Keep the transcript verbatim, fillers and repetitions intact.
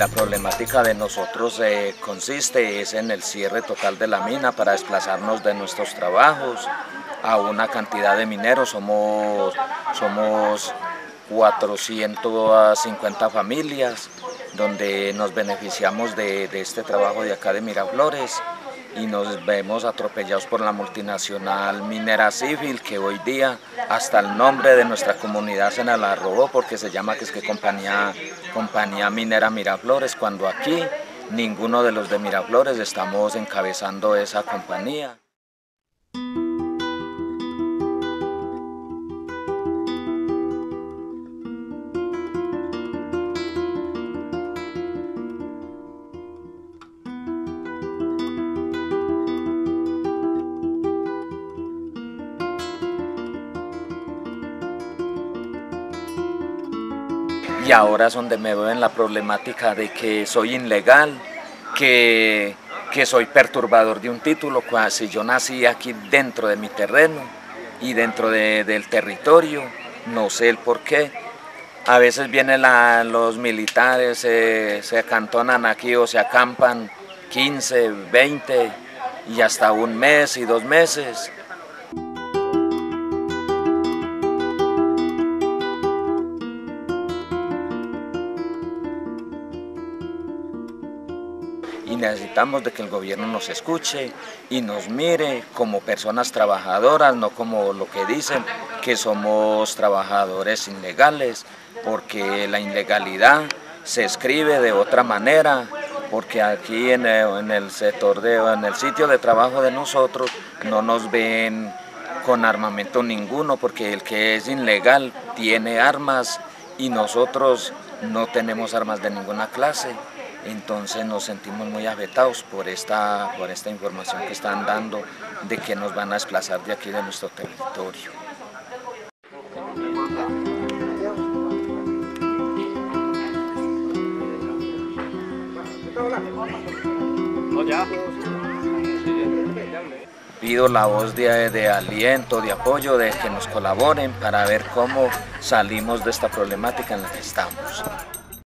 La problemática de nosotros eh, consiste es en el cierre total de la mina para desplazarnos de nuestros trabajos a una cantidad de mineros. Somos, somos cuatrocientas cincuenta familias donde nos beneficiamos de, de este trabajo de acá de Miraflores y nos vemos atropellados por la multinacional minera Civil, que hoy día hasta el nombre de nuestra comunidad se nos la robó porque se llama que es que compañía, compañía minera Miraflores, cuando aquí ninguno de los de Miraflores estamos encabezando esa compañía. Y ahora es donde me veo en la problemática de que soy ilegal, que, que soy perturbador de un título, si yo nací aquí dentro de mi terreno y dentro de, del territorio, no sé el por qué. A veces vienen la, los militares, se, se acantonan aquí o se acampan quince, veinte y hasta un mes y dos meses. Y necesitamos de que el gobierno nos escuche y nos mire como personas trabajadoras, no como lo que dicen, que somos trabajadores ilegales, porque la ilegalidad se escribe de otra manera, porque aquí en el, en el sector, de, en el sitio de trabajo de nosotros no nos ven con armamento ninguno, porque el que es ilegal tiene armas y nosotros no tenemos armas de ninguna clase. Entonces nos sentimos muy afectados por esta, por esta información que están dando de que nos van a desplazar de aquí de nuestro territorio. Pido la voz de, de aliento, de apoyo, de que nos colaboren para ver cómo salimos de esta problemática en la que estamos.